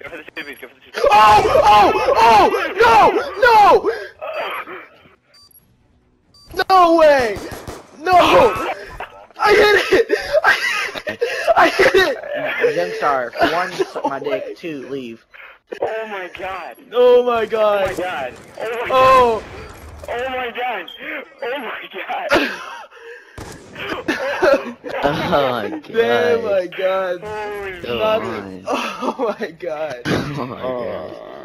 for the stupid, go for the stupid. Oh! No! No! No way! No! I hit it! I hit it! Zemstar, 1, suck my dick, 2, leave. Oh my god. Oh my god. Oh my god. Oh my god. Oh! Oh my god. Oh my god. Oh my god. Oh my god. Holy Go Not- on. Oh my god. Oh my god.